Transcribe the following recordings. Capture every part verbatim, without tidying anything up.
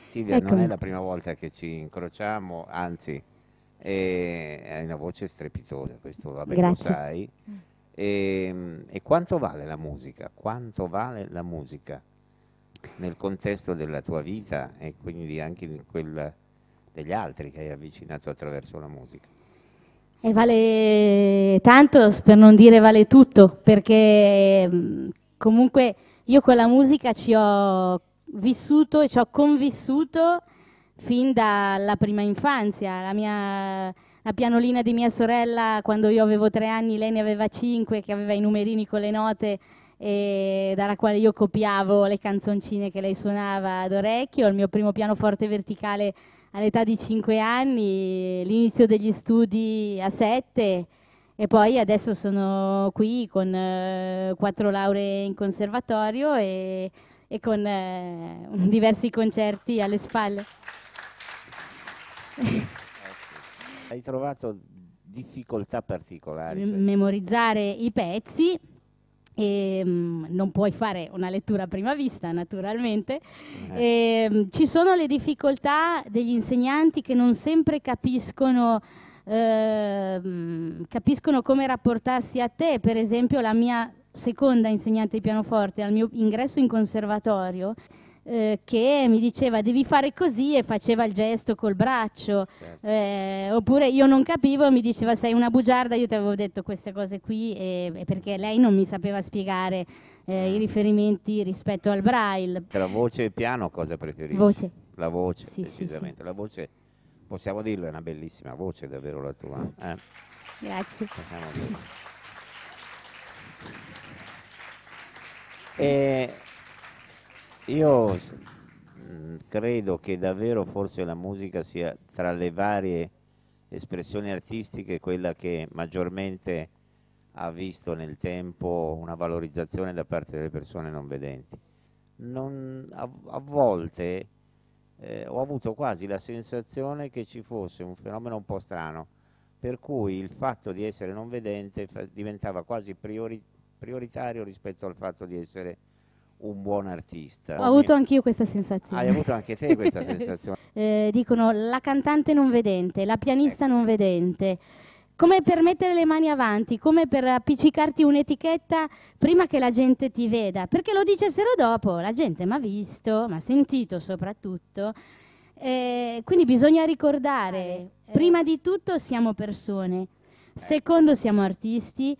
Silvia, Eccomi. non è la prima volta che ci incrociamo, anzi, è, hai una voce strepitosa, questo vabbè lo Grazie. sai. E, e quanto vale la musica? Quanto vale la musica nel contesto della tua vita e quindi anche in quella degli altri che hai avvicinato attraverso la musica? E vale tanto, per non dire vale tutto, perché mh, comunque io con la musica ci ho vissuto e ci ho convissuto fin dalla prima infanzia. La mia la pianolina di mia sorella, quando io avevo tre anni, lei ne aveva cinque, che aveva i numerini con le note, e dalla quale io copiavo le canzoncine che lei suonava ad orecchio. Il mio primo pianoforte verticale all'età di cinque anni, l'inizio degli studi a sette, e poi adesso sono qui con eh, quattro lauree in conservatorio e, e con eh, diversi concerti alle spalle. Hai trovato difficoltà particolari? Cioè... Memorizzare i pezzi. E, mh, non puoi fare una lettura a prima vista, naturalmente. Eh. E, mh, ci sono le difficoltà degli insegnanti che non sempre capiscono, eh, mh, capiscono come rapportarsi a te. Per esempio, la mia seconda insegnante di pianoforte al mio ingresso in conservatorio, eh, che mi diceva devi fare così e faceva il gesto col braccio, certo. eh, oppure io non capivo e mi diceva sei una bugiarda, io ti avevo detto queste cose qui, e, e perché lei non mi sapeva spiegare eh, i riferimenti rispetto al braille. Tra voce e piano cosa preferisci? Voce. La voce, sì, decisamente. Sì, sì. La voce, possiamo dirlo, è una bellissima voce davvero la tua. Eh? Grazie. Possiamo dirlo. E io mh, credo che davvero forse la musica sia tra le varie espressioni artistiche quella che maggiormente ha visto nel tempo una valorizzazione da parte delle persone non vedenti. Non, a, a volte eh, ho avuto quasi la sensazione che ci fosse un fenomeno un po' strano, per cui il fatto di essere non vedente diventava quasi priori, prioritario rispetto al fatto di essere un buon artista. Ho avuto anch'io questa sensazione. Hai avuto anche te questa sensazione? eh, dicono la cantante non vedente, la pianista ecco. non vedente. Come per mettere le mani avanti, come per appiccicarti un'etichetta prima che la gente ti veda, perché lo dicessero dopo, la gente mi ha visto, mi ha sentito soprattutto, eh, quindi bisogna ricordare, eh. prima di tutto siamo persone, secondo siamo artisti,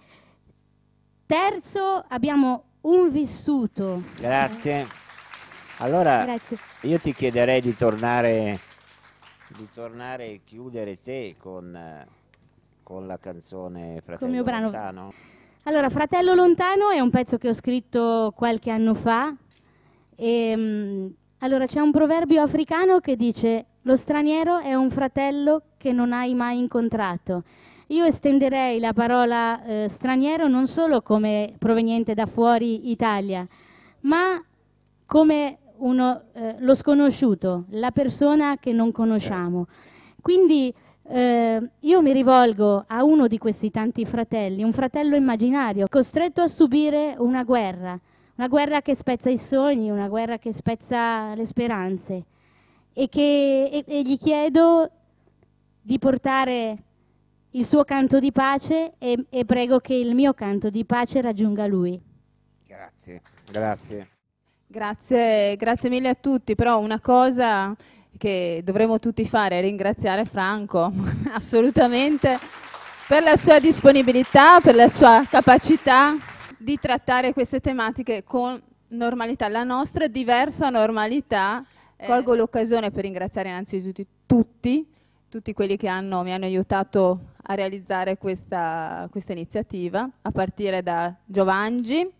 terzo abbiamo un vissuto. Grazie. Allora Grazie. Io ti chiederei di tornare, di tornare e chiudere te con... con la canzone Fratello Lontano. Allora, Fratello Lontano è un pezzo che ho scritto qualche anno fa. E, mh, allora, c'è un proverbio africano che dice: lo straniero è un fratello che non hai mai incontrato. Io estenderei la parola eh, straniero non solo come proveniente da fuori Italia, ma come uno, eh, lo sconosciuto, la persona che non conosciamo. Quindi Eh, io mi rivolgo a uno di questi tanti fratelli, un fratello immaginario, costretto a subire una guerra, una guerra che spezza i sogni, una guerra che spezza le speranze, e, che, e, e gli chiedo di portare il suo canto di pace e, e prego che il mio canto di pace raggiunga lui. Grazie, grazie. Grazie, grazie mille a tutti, però una cosa che dovremmo tutti fare è ringraziare Franco, assolutamente, per la sua disponibilità, per la sua capacità di trattare queste tematiche con normalità, la nostra diversa normalità. Eh. Colgo l'occasione per ringraziare innanzitutto tutti, tutti quelli che hanno, mi hanno aiutato a realizzare questa, questa iniziativa, a partire da Giovangi,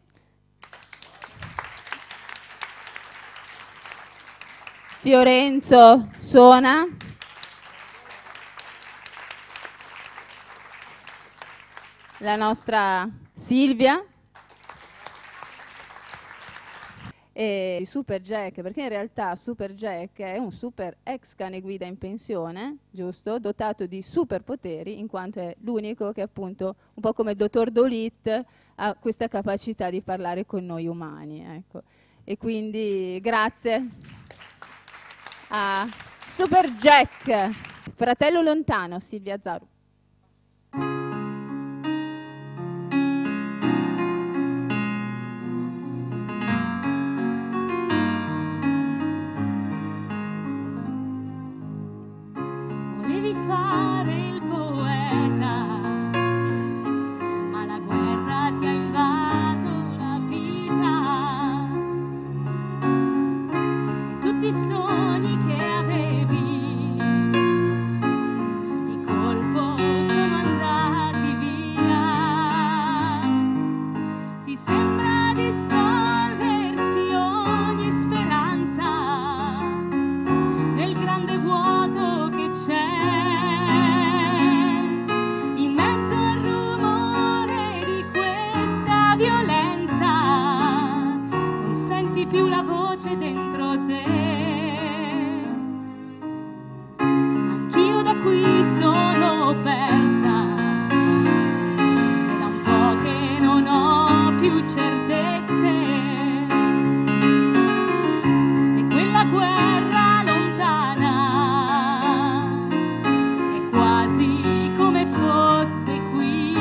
Fiorenzo Sona, la nostra Silvia e Super Jack, perché in realtà Super Jack è un super ex cane guida in pensione, giusto? Dotato di superpoteri, in quanto è l'unico che appunto, un po' come il dottor Dolit, ha questa capacità di parlare con noi umani, ecco. E quindi grazie. a Super Jack, Fratello lontano, Silvia Zaru. Volevi fare il poeta, ma la guerra ti ha invaso la vita e tutti i sogni che avevi di colpo sono andati via. Ti sembra dissolversi ogni speranza nel grande vuoto che c'è. In mezzo al rumore di questa violenza non senti più la voce dentro te. Anch'io da qui sono persa e da un po' che non ho più certezze e quella guerra lontana è quasi come fosse qui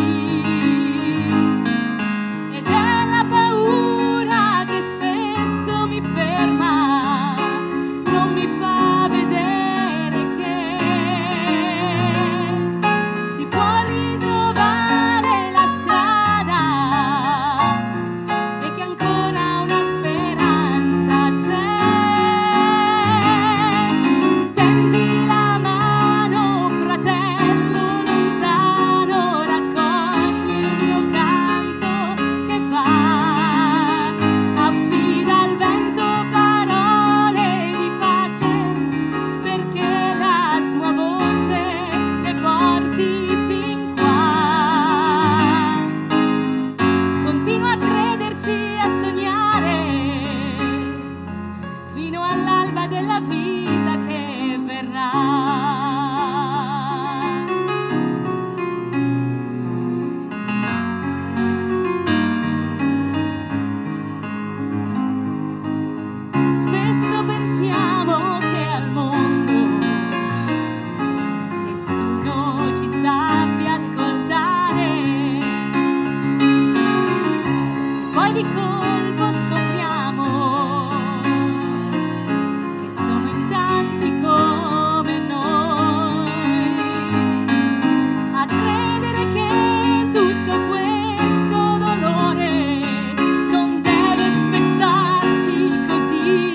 ed è la paura che spesso mi ferma, non mi fa vedere che si può ritrovare la strada e che ancora una speranza c'è. Tendi la mano, fratello lontano, raccogli il mio canto che va, affida al vento parole di pace perché la sua voce le porti fin qua. Continua a crederci e a sognare fino all'alba della vita che verrà. Spesso pensiamo che al mondo nessuno ci sappia ascoltare, poi di colpo scopriamo che sono in tanti come noi a credere che tutto questo dolore non deve spezzarci così,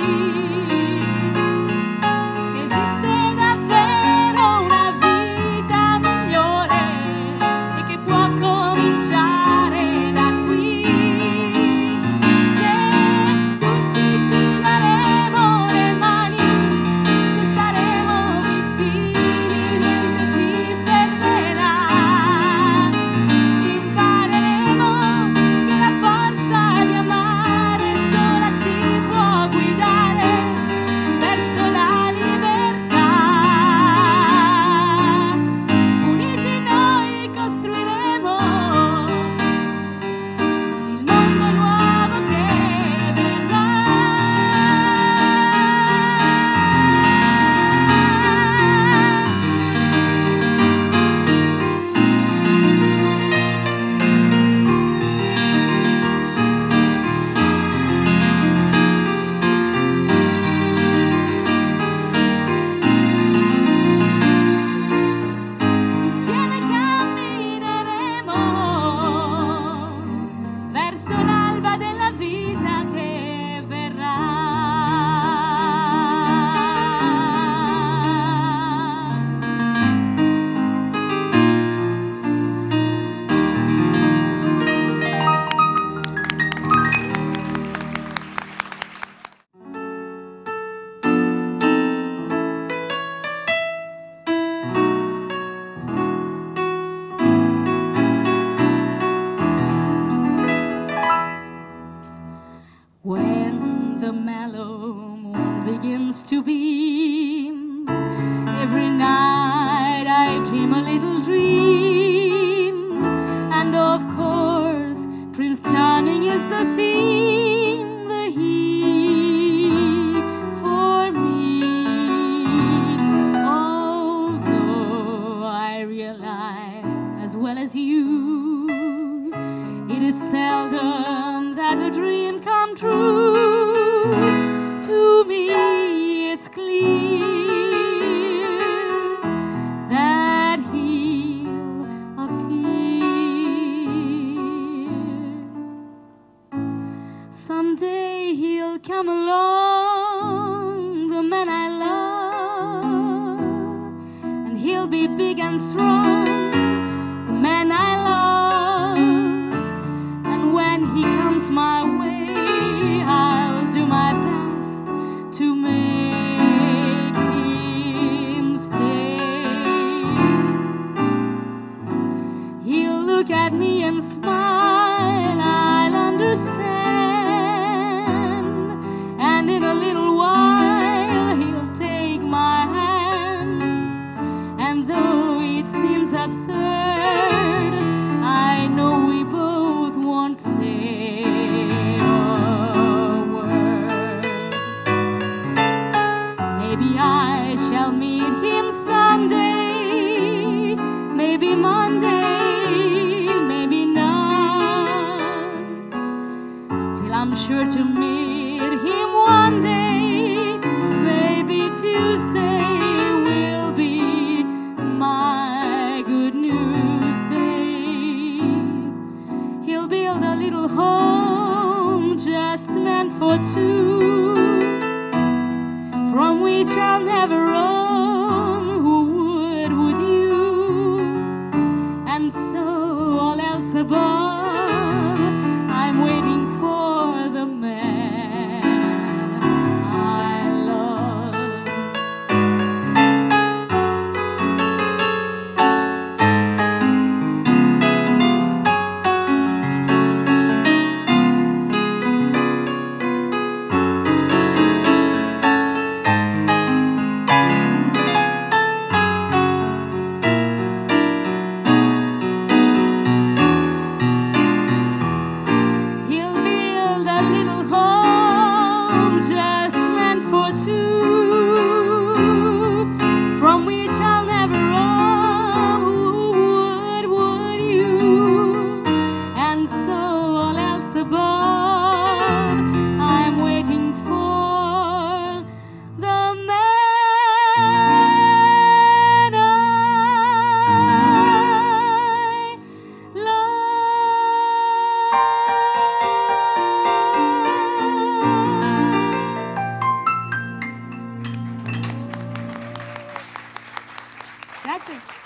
che esiste davvero una vita migliore e che può cominciare da qui. Se tutti ci daremo le mani, se staremo vicini, niente ci fermerà. Impareremo che la forza di amare sola ci può guidare verso la libertà. Uniti noi costruiremo il mondo nuovo che verrà. Insieme cammineremo verso l'alba della vita che verrà. When the mellow moon begins to beam, every night I dream a little dream, and of course Prince Charming is the theme, the he for me. a dream come true. To me it's clear that he'll appear. Someday he'll come along, the man I love, and he'll be big and strong, the man I love. And when he comes my way, I'll do my best to make him stay. He'll look at me and smile, I'll understand, and in a little while he'll take my hand. And though it seems absurd, I know we both won't say a word. Maybe I shall meet him someday, maybe Monday, maybe not. Still I'm sure to meet him one day. Maybe Tuesday will be my good news day. He'll build a little home just meant for two, from which I'll never roam. Who would, would you? And so all else above, I'm waiting for the man I love. He'll build a little home just meant for two, from which I'll never roam. Who would, would you? And so all else above, I'm waiting for the man I love. Grazie.